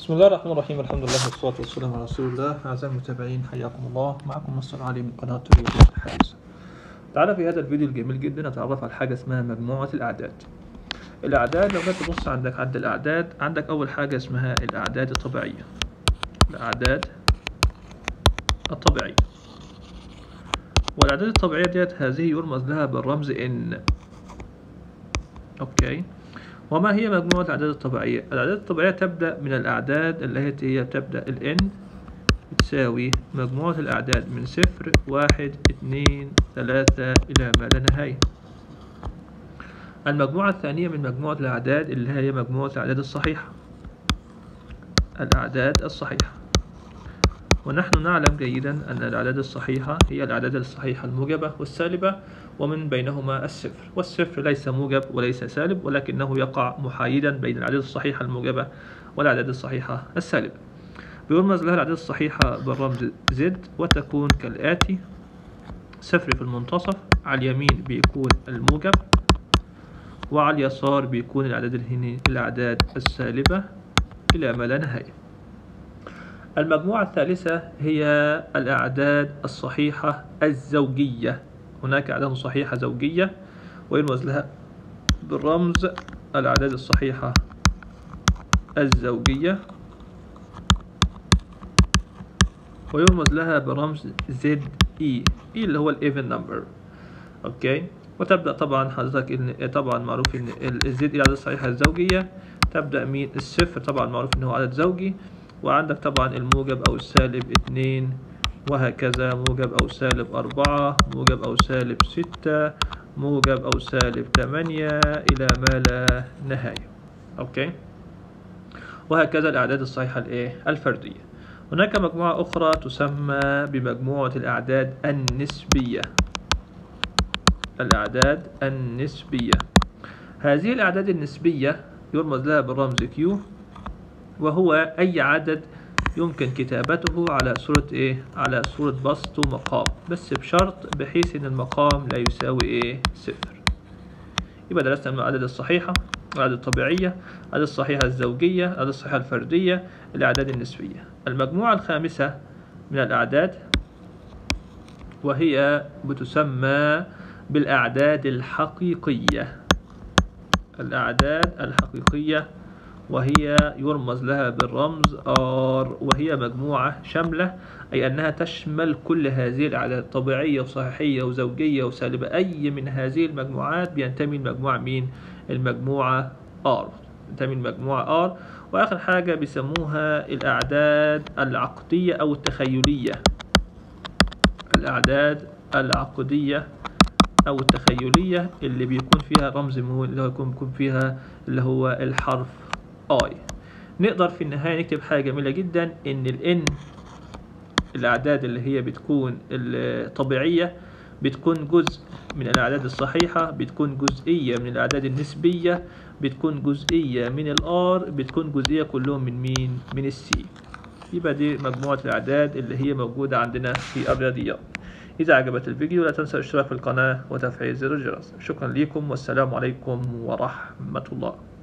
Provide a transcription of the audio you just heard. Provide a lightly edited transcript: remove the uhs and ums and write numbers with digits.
بسم الله الرحمن الرحيم. الحمد لله والصلاة والسلام على رسول الله. أعزائي المتابعين حياكم الله، معكم مستر علي من قناة رياضيات الحديثة. تعالى في هذا الفيديو الجميل جدا نتعرف على حاجة اسمها مجموعة الأعداد. الأعداد لو جيت تبص عند الأعداد، عندك أول حاجة اسمها الأعداد الطبيعية. الأعداد الطبيعية، والأعداد الطبيعية ديت هذه يرمز لها بالرمز N. أوكي، وما هي مجموعة الأعداد الطبيعية؟ الأعداد الطبيعية تبدأ من الأعداد التي هي تبدأ ال N بتساوي مجموعة الأعداد من 0 1 2 3 إلى ما لا نهاية. المجموعة الثانية من مجموعة الأعداد اللي هي مجموعة الأعداد الصحيحة. الأعداد الصحيحة، ونحن نعلم جيدا أن الأعداد الصحيحة هي الأعداد الصحيحة الموجبة والسالبة، ومن بينهما الصفر، والصفر ليس موجب وليس سالب، ولكنه يقع محايدا بين الأعداد الصحيحة الموجبة والأعداد الصحيحة السالبة. بيرمز لها الأعداد الصحيحة بالرمز Z، وتكون كالآتي: 0 في المنتصف، على اليمين بيكون الموجب، وعلى اليسار بيكون الأعداد السالبة إلى ما لا نهاية. المجموعة الثالثة هي الأعداد الصحيحة الزوجية. هناك أعداد صحيحة زوجية ويرمز لها بالرمز الأعداد الصحيحة الزوجية، ويرمز لها برمز ZE اللي هو الإيفن نمبر. أوكي، وتبدأ طبعا حضرتك طبعا معروف إن الZE الأعداد الصحيحة الزوجية تبدأ من الصفر، طبعا معروف إنه عدد زوجي، وعندك طبعا الموجب أو السالب 2، وهكذا موجب أو سالب 4، موجب أو سالب 6، موجب أو سالب 8 إلى ما لا نهاية. أوكي، وهكذا الأعداد الصحيحة الفردية. هناك مجموعة أخرى تسمى بمجموعة الأعداد النسبية. الأعداد النسبية، هذه الأعداد النسبية يرمز لها بالرمز Q، وهو أي عدد يمكن كتابته على صورة على صورة بسط ومقام، بس بشرط بحيث إن المقام لا يساوي صفر. يبقى درسنا من الأعداد الصحيحة، الأعداد الطبيعية، الأعداد الصحيحة الزوجية، الأعداد الصحيحة الفردية، الأعداد النسبية. المجموعة الخامسة من الأعداد وهي بتسمى بالأعداد الحقيقية. الأعداد الحقيقية، وهي يرمز لها بالرمز R، وهي مجموعة شاملة، أي أنها تشمل كل هذه الأعداد، طبيعية وصحيحية وزوجية وسالبة. أي من هذه المجموعات بينتمي المجموعة مين؟ المجموعة R، بينتمي المجموعة R. وآخر حاجة بيسموها الأعداد العقدية أو التخيلية. الأعداد العقدية أو التخيلية اللي بيكون فيها رمز اللي هو بيكون فيها اللي هو الحرف I. نقدر في النهاية نكتب حاجة جميلة جدا، إن ال N الأعداد اللي هي بتكون الطبيعية بتكون جزء من الأعداد الصحيحة، بتكون جزئية من الأعداد النسبية، بتكون جزئية من الR، بتكون جزئية كلهم من مين؟ من الC. يبقى دي مجموعة الأعداد اللي هي موجودة عندنا في الرياضيات. إذا عجبت الفيديو لا تنسى الاشتراك في القناة وتفعيل زر الجرس. شكرا لكم والسلام عليكم ورحمة الله.